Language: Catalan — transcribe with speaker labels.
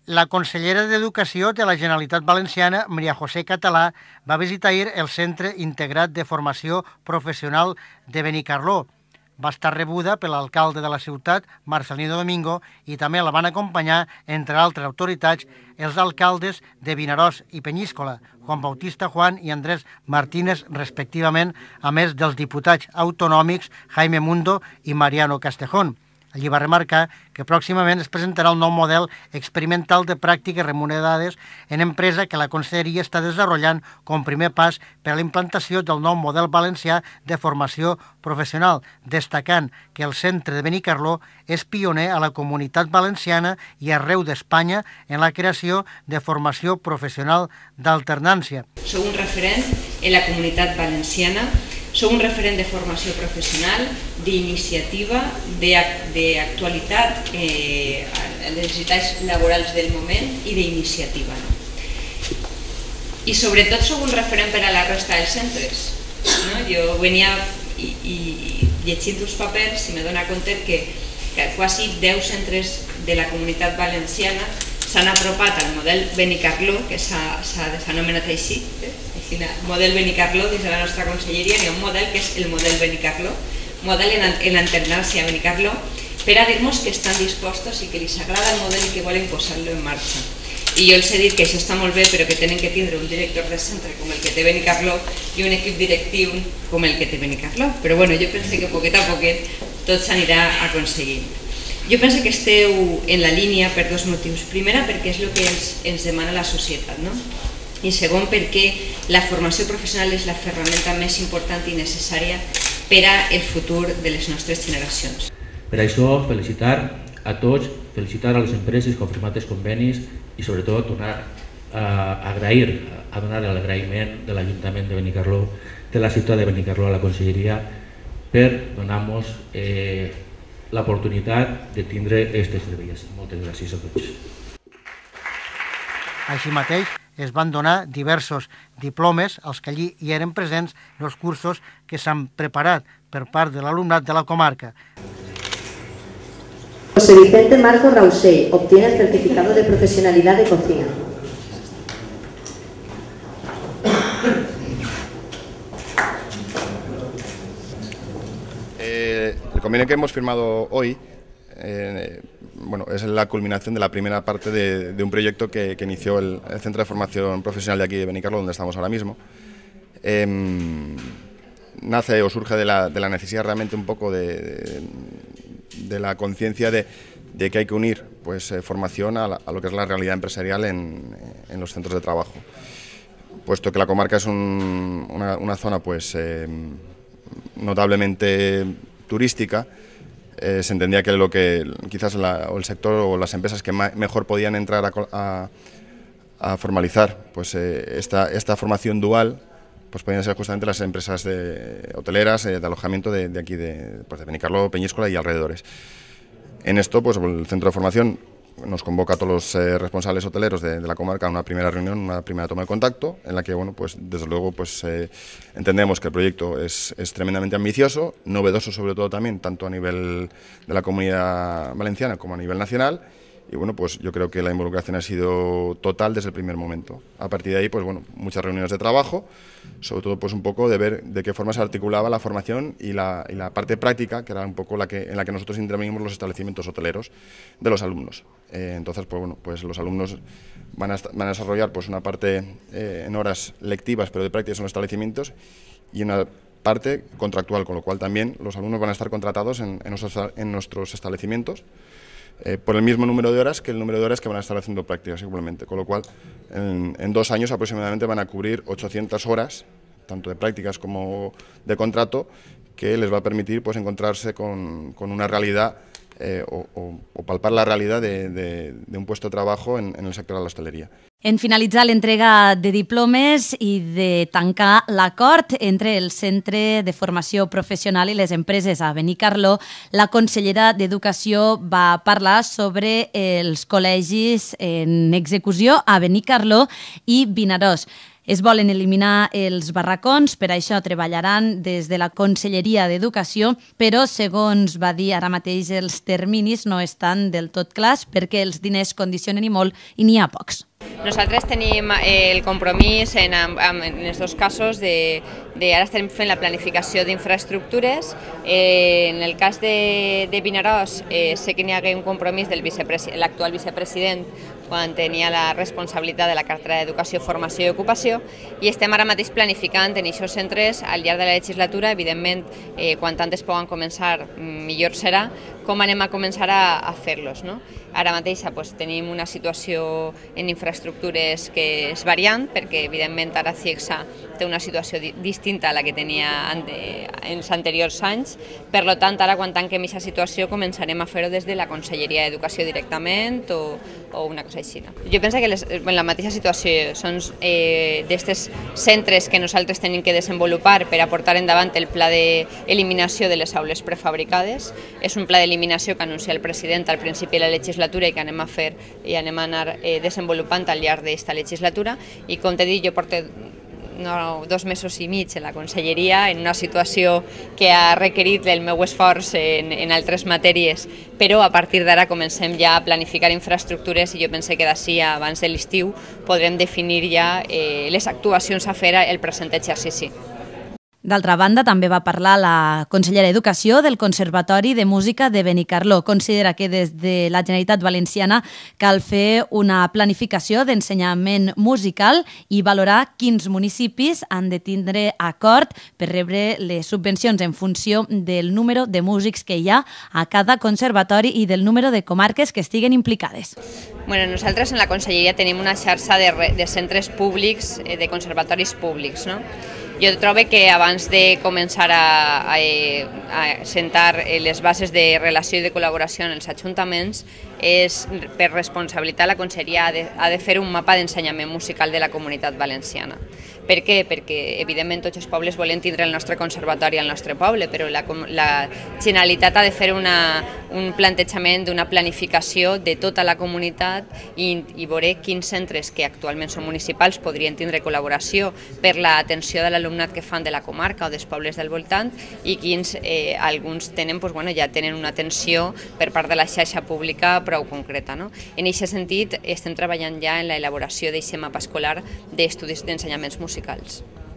Speaker 1: La consellera d'Educació de la Generalitat Valenciana, Maria José Català, va visitar ahir el Centre Integrat de Formació Professional de Benicarló. Va estar rebuda per l'alcalde de la ciutat, Marcelino Domingo, i també la van acompanyar, entre altres autoritats, els alcaldes de Vinaròs i Peñíscola, Juan Bautista Juan i Andrés Martínez, respectivament, a més dels diputats autonòmics Jaime Mundo i Mariano Castejón. Allí va remarcar que pròximament es presentarà el nou model experimental de pràctiques remunerades en empresa que la Conselleria està desenvolupant com primer pas per a la implantació del nou model valencià de formació professional, destacant que el centre de Benicarló és pioner a la comunitat valenciana i arreu d'Espanya en la creació de formació professional d'alternància.
Speaker 2: Sou un referent en la comunitat valenciana. Sou un referent de formació professional, d'iniciativa, d'actualitat, les necessitats laborals del moment i d'iniciativa. I sobretot sou un referent per a la resta dels centres. Jo venia llegint els papers i m'he donat compte que quasi 10 centres de la comunitat valenciana s'han apropat al model Benicarló, que s'ha anomenat així, model Benicarló dins de la nostra conselleria. Hi ha un model que és el model Benicarló, model en alternància a Benicarló, per a dir-nos que estan dispostos i que els agrada el model i que volen posar-lo en marxa. I jo els he dit que això està molt bé, però que tenen que tindre un director de centre com el que té Benicarló i un equip directiu com el que té Benicarló. Però bueno, jo penso que poquet a poquet tot s'anirà aconseguint. Jo penso que esteu en la línia per dos motius. Primera, perquè és el que ens demana la societat, no? I segon, perquè la formació professional és la ferramenta més important i necessària per al futur de les nostres generacions.
Speaker 3: Per això, felicitar a tots, felicitar a les empreses que han firmat els convenis i sobretot donar l'agraïment de l'Ajuntament de Benicarló, de la ciutat de Benicarló a la Conselleria per donar-nos l'oportunitat de tindre aquests serveis. Moltes gràcies a tots.
Speaker 1: Així mateix, es van donar diversos diplomes als que allí hi eren presents en els cursos que s'han preparat per part de l'alumnat de la comarca.
Speaker 4: José Vicente Marcos Rausell obtiene el certificado de profesionalidad de cocina.
Speaker 5: El convenio que hemos firmado hoy es la culminación de la primera parte de un proyecto que inició el Centro de Formación Profesional de aquí de Benicarló, donde estamos ahora mismo. Nace o surge de la necesidad realmente un poco de la conciencia de que hay que unir formación a lo que es la realidad empresarial en los centros de trabajo. Puesto que la comarca es una zona notablemente turística, se entendía que quizás el sector o las empresas que mejor podían entrar a formalizar esta formación dual podían ser justamente las empresas hoteleras de alojamiento de aquí de Benicarló, Peñíscola y alrededores. En esto el centro de formación nos convoca a todos los responsables hoteleros de la comarca a una primera reunión, una primera toma de contacto, en la que desde luego entendemos que el proyecto es tremendamente ambicioso, novedoso sobre todo también, tanto a nivel de la Comunidad Valenciana como a nivel nacional. Y yo creo que la involucración ha sido total desde el primer momento. A partir de ahí, muchas reuniones de trabajo, sobre todo un poco de ver de qué forma se articulaba la formación y la parte práctica, que era un poco en la que nosotros intervenimos los establecimientos hoteleros de los alumnos. Entonces, los alumnos van a desarrollar una parte en horas lectivas, pero de prácticas en los establecimientos, y una parte contractual, con lo cual también los alumnos van a estar contratados en nuestros establecimientos, por el mismo número de horas que el número de horas que van a estar haciendo prácticas igualmente, con lo cual en 2 años aproximadamente van a cubrir 800 horas, tanto de prácticas como de contrato, que les va a permitir encontrarse con una realidad o palpar la realidad de un puesto de trabajo en el sector de la hostelería.
Speaker 6: En finalitzar l'entrega de diplomes i de tancar l'acord entre el Centre de Formació Professional i les empreses a Benicarló, la consellera d'Educació va parlar sobre els col·legis en execució a Benicarló i Vinaròs. Es volen eliminar els barracons, per això treballaran des de la Conselleria d'Educació, però, segons va dir ara mateix, els terminis no estan del tot clars perquè els diners condicionen i molt i n'hi ha pocs.
Speaker 2: Nosaltres tenim el compromís en els dos casos ara estem fent la planificació d'infraestructures. En el cas de Vinaròs sé que n'hi hagué un compromís de l'actual vicepresident quan tenia la responsabilitat de la cartera d'Educació, Formació i Ocupació, i estem ara mateix planificant en aquests centres al llarg de la legislatura, evidentment, quan tantes poden començar, millor serà, com anem a començar a fer-los. Ara mateix tenim una situació en infraestructures que és variant, perquè evidentment ara CIEXA té una situació distinta a la que tenia en els anteriors anys. Per tant, ara quan tanquem aquesta situació començarem a fer-ho des de la Conselleria d'Educació directament o una cosa així. Jo penso que la mateixa situació són d'aquests centres que nosaltres tenim que desenvolupar per a portar endavant el pla d'eliminació de les aules prefabricades. És un pla d'eliminació que anuncia el president al principi de la legislatura i que anem a fer i anem a anar desenvolupant al llarg d'aquesta legislatura. I com t'he dit, jo porto 2 mesos i mig en la conselleria, en una situació que ha requerit el meu esforç en altres matèries, però a partir d'ara comencem ja a planificar infraestructures i jo penso que d'ací abans de l'estiu podrem definir ja les actuacions a fer el present exercici.
Speaker 6: D'altra banda, també va parlar la consellera d'Educació del Conservatori de Música de Benicarló. Considera que des de la Generalitat Valenciana cal fer una planificació d'ensenyament musical i valorar quins municipis han de tindre acord per rebre les subvencions en funció del número de músics que hi ha a cada conservatori i del número de comarques que estiguen implicades.
Speaker 2: Nosaltres en la conselleria tenim una xarxa de centres públics, de conservatoris públics. Jo trobo que abans de començar a sentar les bases de relació i de col·laboració en els ajuntaments, per responsabilitat la conselleria ha de fer un mapa d'ensenyament musical de la Comunitat Valenciana. Per què? Perquè, evidentment, tots els pobles volen tindre el nostre conservatori al nostre poble, però la Generalitat ha de fer un plantejament d'una planificació de tota la comunitat i veure quins centres que actualment són municipals podrien tindre col·laboració per l'atenció de l'alumnat que fan de la comarca o dels pobles del voltant i quins alguns tenen, ja tenen una atenció per part de la xarxa pública prou concreta. En aquest sentit, estem treballant ja en l'elaboració d'aquest mapa escolar d'estudis d'ensenyaments musicals.